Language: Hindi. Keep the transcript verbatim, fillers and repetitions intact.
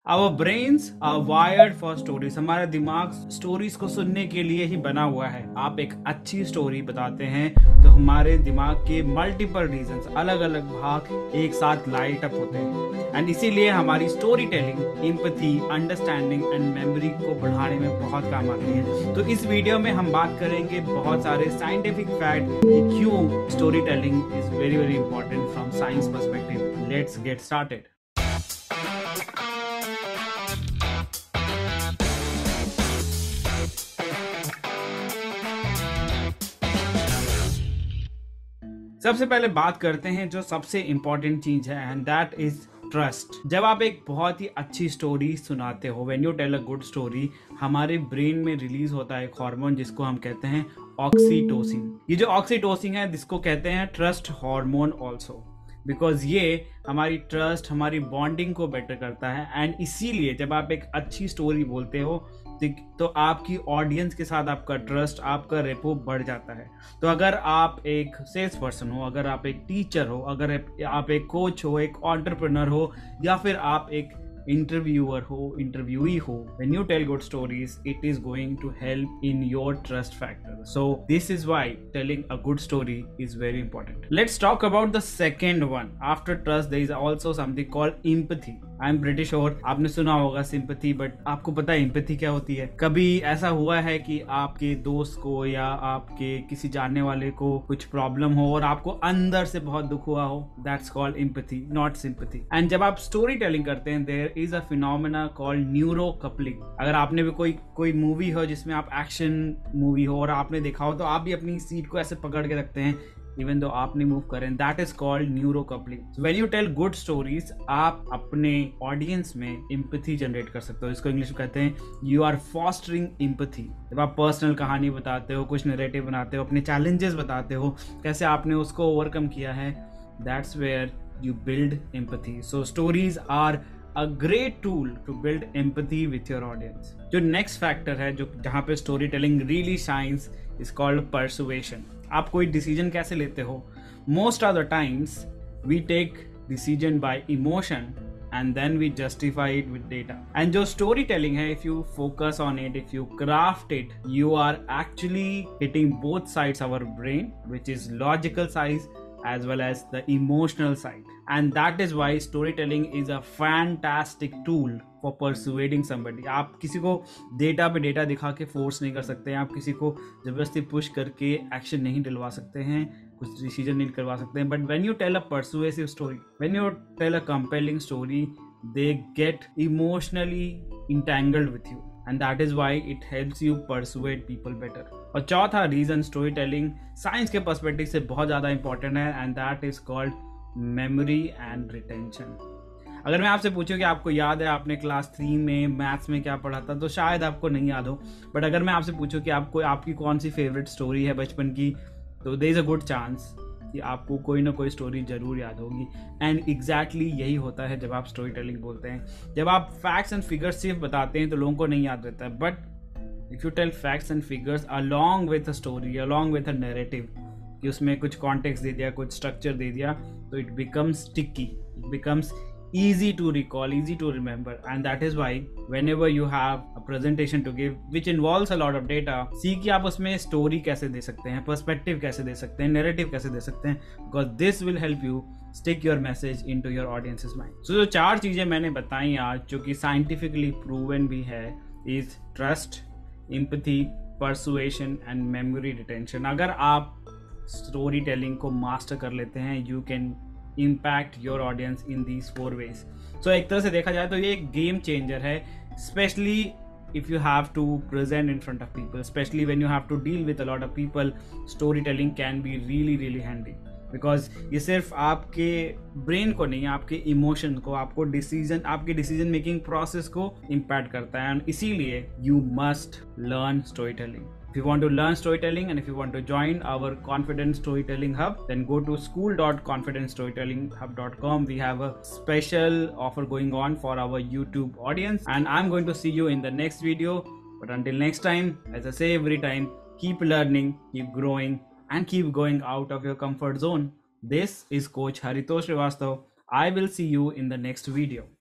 Our brains are wired for stories. हमारा दिमाग स्टोरीज को सुनने के लिए ही बना हुआ है। आप एक अच्छी स्टोरी बताते हैं तो हमारे दिमाग के मल्टीपल रीजंस, अलग अलग भाग एक साथ लाइट अप होते हैं एंड इसीलिए हमारी story telling, empathy, understanding and memory को बढ़ाने में बहुत काम आती है। तो इस वीडियो में हम बात करेंगे बहुत सारे साइंटिफिक फैक्ट कि क्यों story telling is very very important from science perspective. Let's get started. सबसे पहले बात करते हैं जो सबसे इंपॉर्टेंट चीज है एंड दैट इज ट्रस्ट। जब आप एक बहुत ही अच्छी स्टोरी सुनाते हो, when you tell a good story, हमारे ब्रेन में रिलीज होता है एक हार्मोन जिसको हम कहते हैं ऑक्सीटोसिन। ये जो ऑक्सीटोसिन है जिसको कहते हैं ट्रस्ट हार्मोन ऑल्सो, बिकॉज ये हमारी ट्रस्ट, हमारी बॉन्डिंग को बेटर करता है एंड इसीलिए जब आप एक अच्छी स्टोरी बोलते हो तो आपकी ऑडियंस के साथ आपका ट्रस्ट, आपका रेपो बढ़ जाता है। तो अगर आप एक सेल्स पर्सन हो, अगर आप एक टीचर हो, अगर आप एक कोच हो, एक एंटरप्रेन्योर हो या फिर आप एक इंटरव्यूअर हो, इंटरव्यूई हो, when you tell good stories it is going to help in your trust factor. So this is why telling a good story is very important. Let's talk about the second one. After trust there is also something called empathy. I am pretty sure आपने सुना होगा सिंपैथी, बट आपको पता है एम्पैथी क्या होती है? कभी ऐसा हुआ है कि आपके दोस्त को या आपके किसी जानने वाले को कुछ प्रॉब्लम हो और आपको अंदर से बहुत दुख हुआ हो? That's called empathy, not sympathy. And जब आप स्टोरी टेलिंग करते हैं there is a phenomena called neuro coupling. अगर आपने भी कोई कोई मूवी हो जिसमें आप एक्शन मूवी हो और आपने देखा हो तो आप भी अपनी सीट को ऐसे पकड़ के रखते हैं इवन दो आप नहीं मूव करें। That is called neuro coupling. When you tell good stories आप अपने ऑडियंस में एम्पैथी जनरेट कर सकते हो। इसको इंग्लिश में कहते हैं यू आर फॉस्टरिंग एम्पैथी। जब आप पर्सनल कहानी बताते हो, कुछ नैरेटिव बनाते हो, अपने चैलेंजेस बताते हो, कैसे आपने उसको ओवरकम किया है, that's where you build empathy. So stories are a great tool to build empathy with your audience. जो next factor है जो जहाँ पे story telling really shines is called persuasion. आप कोई decision कैसे लेते हो? Most of the times we take decision by emotion and then we justify it with data. And जो storytelling है, if you focus on it, if you craft it, you are actually hitting both sides of our brain, which is logical side as well as the emotional side. And that is why storytelling is a fantastic tool for persuading somebody. आप किसी को डेटा पे डेटा दिखा के फोर्स नहीं कर सकते हैं, आप किसी को जबरदस्ती पुश करके एक्शन नहीं दिलवा सकते हैं, कुछ डिसीजन नहीं करवा सकते हैं। But when you tell a persuasive story, when you tell a compelling story, they get emotionally entangled with you and that is why it helps you persuade people better. और चौथा रीजन स्टोरी टेलिंग साइंस के पर्सपेक्टिव से बहुत ज़्यादा इंपॉर्टेंट है and that is called memory and retention. अगर मैं आपसे पूछूं कि आपको याद है आपने क्लास थ्री में मैथ्स में क्या पढ़ा था, तो शायद आपको नहीं याद हो। बट अगर मैं आपसे पूछूं कि आपको आपकी कौन सी फेवरेट स्टोरी है बचपन की, तो there is a good chance कि आपको कोई ना कोई स्टोरी जरूर याद होगी। एंड एग्जैक्टली यही होता है जब आप स्टोरी टेलिंग बोलते हैं। जब आप फैक्ट्स एंड फिगर्स सिर्फ बताते हैं तो लोगों को नहीं याद रहता है, but if you tell facts and figures along with a story, along with a narrative, कि उसमें कुछ कॉन्टेक्स्ट दे दिया, कुछ स्ट्रक्चर दे दिया, तो it becomes sticky, it becomes easy to recall, easy to remember. And that is why whenever you have a presentation to give which involves a lot of data, see कि आप उसमें story कैसे दे सकते हैं, perspective कैसे दे सकते हैं, narrative कैसे दे सकते हैं, because this will help you stick your message into your audience's mind. So जो चार चीजें मैंने बताई आज जो कि scientifically proven भी है is trust, empathy, persuasion and memory retention. अगर आप story telling को master कर लेते हैं, you can impact your audience in these four ways. So एक तरह से देखा जाए तो ये एक गेम चेंजर है, especially if you have to present in front of people, especially when you have to deal with a lot of people. Storytelling can be really really handy because ये सिर्फ आपके ब्रेन को नहीं, आपके इमोशन को, आपको डिसीजन, आपके डिसीजन मेकिंग प्रोसेस को इम्पैक्ट करता है। एंड इसीलिए you must learn story telling. If you want to learn storytelling and if you want to join our Confident Storytelling Hub, then go to school dot confident storytelling hub dot com. We have a special offer going on for our YouTube audience and I'm going to see you in the next video. But until next time, as I say every time, keep learning, keep growing and keep going out of your comfort zone. This is Coach Haritosh Srivastav. I will see you in the next video.